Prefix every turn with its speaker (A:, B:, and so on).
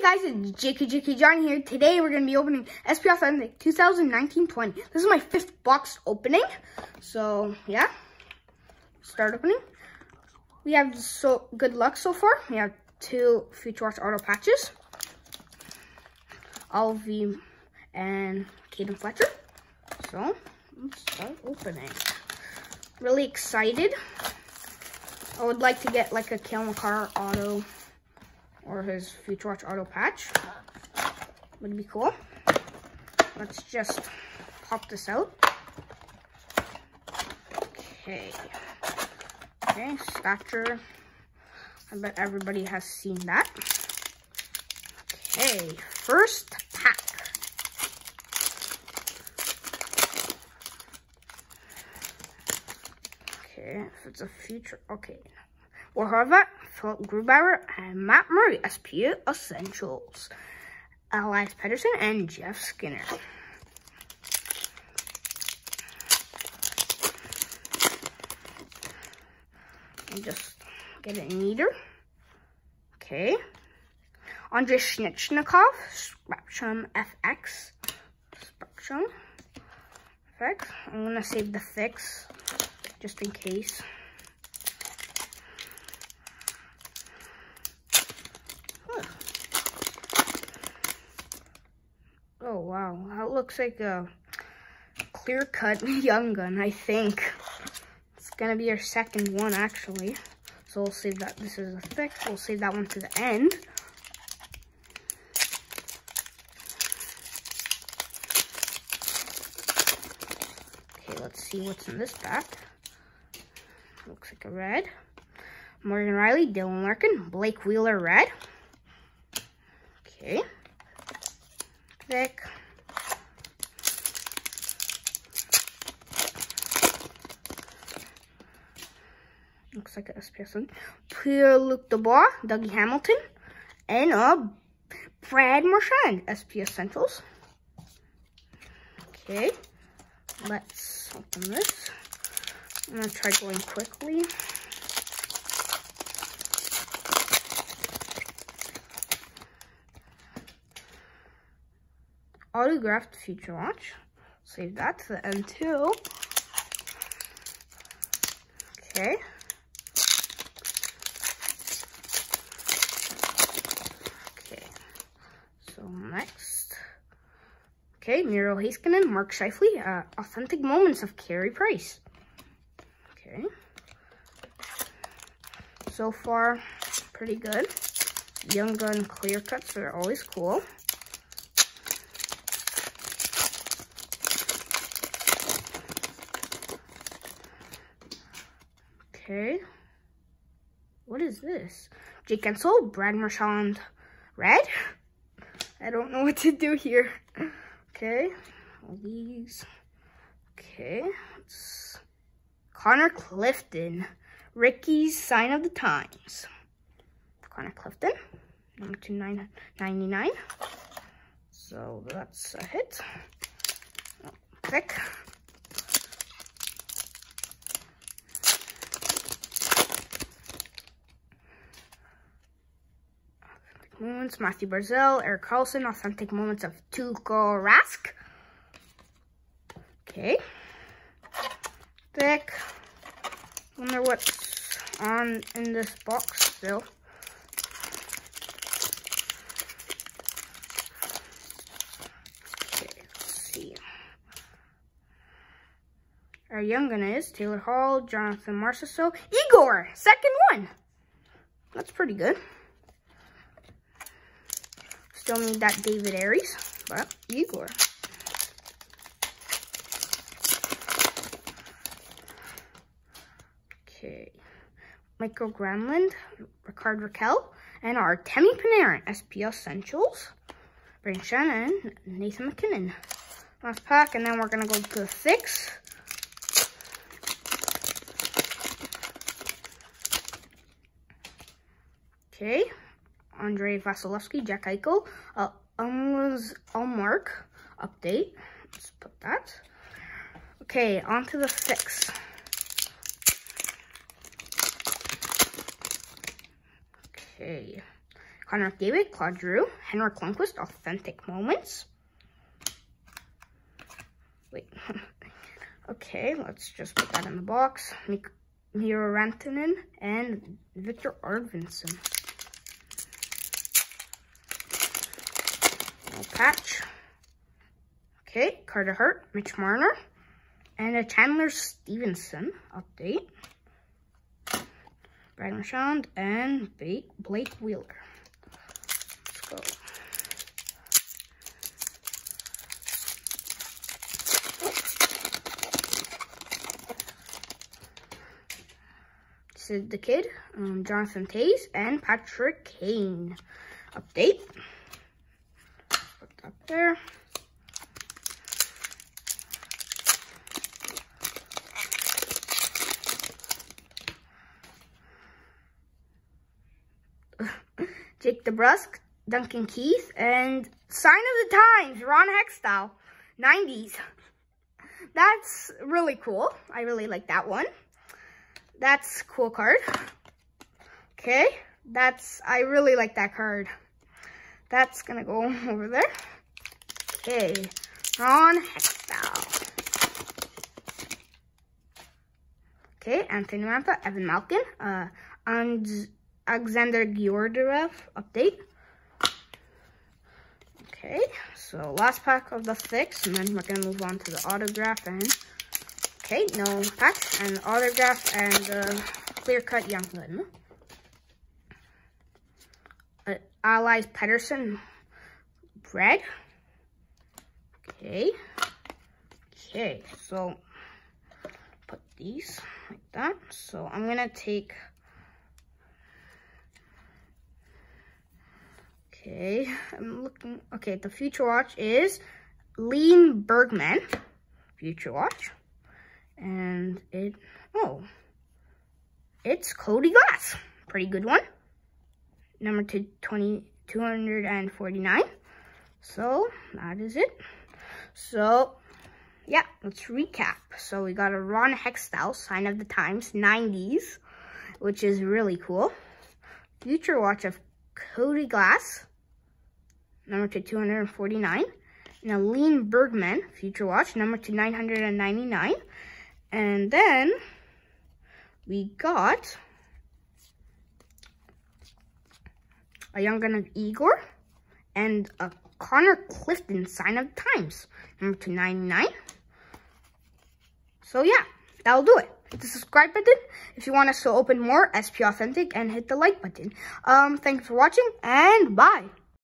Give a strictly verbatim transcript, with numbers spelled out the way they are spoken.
A: Guys, it's J K J K John here. Today we're going to be opening S P Authentic twenty nineteen twenty. This is my fifth box opening. So, yeah. Start opening. We have so good luck so far. We have two Future Watch Auto patches. Alvy and Caden Fletcher. So, let's start opening. Really excited. I would like to get like a Cale Makar auto or his Future Watch auto patch. Would be cool. Let's just pop this out. Okay. Okay, stature. I bet everybody has seen that. Okay, first pack. Okay, if it's a future, okay. Or Horvat, Philip Grubauer, and Matt Murray, S P Essentials. Elias Pettersson and Jeff Skinner. And just get it neater. Okay. Andrei Svechnikov, Spectrum F X. Spectrum F X. I'm gonna save the fix just in case. Oh wow, that looks like a clear-cut Young Gun, I think. It's gonna be our second one actually. So we'll save that. This is a fix. We'll save that one to the end. Okay, let's see what's in this pack. Looks like a red. Morgan Riley, Dylan Larkin, Blake Wheeler red. Okay. Thick. Looks like a S P S one. Pierre-Luc Dubois, Dougie Hamilton, and a Brad Marchand, S P Essentials. Okay, let's open this. I'm gonna try going quickly. Autographed Future Watch. Save that to the end too. Okay. Okay. So next. Okay, Miro Heiskanen, Mark Scheifele, uh, Authentic Moments of Carey Price. Okay. So far, pretty good. Young Gun clear cuts are always cool. Okay, what is this? Jake Guentzel, Brad Marchand, red? I don't know what to do here. Okay, all these. Okay, it's Connor Clifton, Ricky's Sign of the Times. Connor Clifton, number two ninety-nine. So that's a hit. Oh, thick. Moments, Matthew Barzal, Eric Carlson, Authentic Moments of Tuukka Rask. Okay. Thick. Wonder what's on in this box still. Okay, let's see. Our Young Gun is Taylor Hall, Jonathan Marchessault, Igor, second one. That's pretty good. Still need that David Aries, but Igor. Okay. Michael Granlund, Rickard Rakell, and our Temi Panarin, S P Essentials. Brayden Schenn and Nathan MacKinnon. Last pack, and then we're going to go to the fix. Okay. Andrei Vasilevsky, Jack Eichel, uh, Umla's Allmark update. Let's put that. Okay, on to the fix. Okay. Connor McDavid, Claude Giroux, Henrik Lundqvist, Authentic Moments. Wait. Okay, let's just put that in the box. Miro Rantanen and Victor Arvidsson. No patch. Okay, Carter Hart, Mitch Marner, and a Chandler Stevenson update. Brad Marchand and Blake Wheeler. Let's go. Sid the Kid, um, Jonathan Toews, and Patrick Kane update. Put that there. Jake DeBrusk, Duncan Keith, and Sign of the Times, Ron Hextall, nineties. That's really cool. I really like that one. That's a cool card. Okay, that's, I really like that card. That's gonna go over there. Okay, Ron Hextall. Okay, Anthony Mantha, Evan Malkin, uh, and Alexander Georgiev update. Okay, so last pack of the six, and then we're gonna move on to the autograph and okay, no patch and autograph and uh, clear cut young gun. Uh, Allies Pedersen, Brad. Okay, okay, so put these like that. So I'm gonna take. Okay, I'm looking. Okay, the Future Watch is Lean Bergman. Future Watch. And it, oh, it's Cody Glass. Pretty good one. Number two, twenty, two hundred forty-nine. So, that is it. So, yeah, let's recap. So, we got a Ron Hextall, Sign of the Times, nineties, which is really cool. Future Watch of Cody Glass. Number to two hundred forty-nine. And a Lean Bergman Future Watch, number to nine hundred ninety-nine. And then we got a Young Gun of Igor and a Connor Clifton Sign of the Times, number to ninety-nine. So yeah, that'll do it. Hit the subscribe button if you want us to open more S P Authentic and hit the like button. Um, thanks for watching and bye.